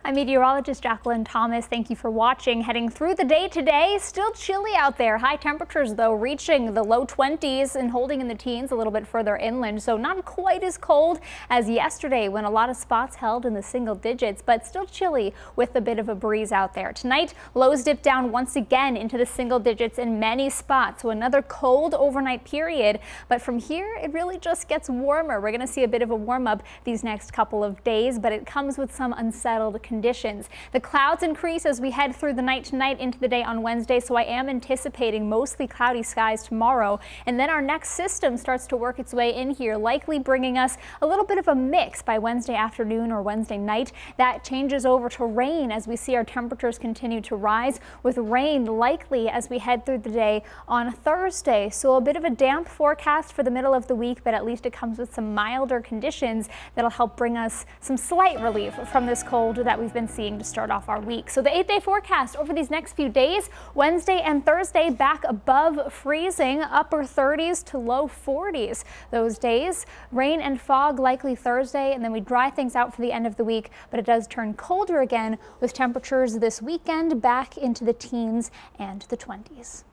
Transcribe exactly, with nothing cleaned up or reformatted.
I'm meteorologist Jacqueline Thomas. Thank you for watching. Heading through the day today, still chilly out there. High temperatures, though, reaching the low twenties and holding in the teens a little bit further inland. So not quite as cold as yesterday when a lot of spots held in the single digits, but still chilly with a bit of a breeze out there. Tonight, lows dip down once again into the single digits in many spots. So another cold overnight period. But from here, it really just gets warmer. We're going to see a bit of a warm up these next couple of days, but it comes with some unsettled conditions. The clouds increase as we head through the night tonight into the day on Wednesday, so I am anticipating mostly cloudy skies tomorrow. And then our next system starts to work its way in here, likely bringing us a little bit of a mix by Wednesday afternoon or Wednesday night. That changes over to rain as we see our temperatures continue to rise, with rain likely as we head through the day on Thursday. So a bit of a damp forecast for the middle of the week, but at least it comes with some milder conditions that'll help bring us some slight relief from this cold that we've been seeing to start off our week. So the eight day forecast over these next few days, Wednesday and Thursday back above freezing, upper thirties to low forties. Those days, rain and fog likely Thursday, and then we dry things out for the end of the week, but it does turn colder again with temperatures this weekend back into the teens and the twenties.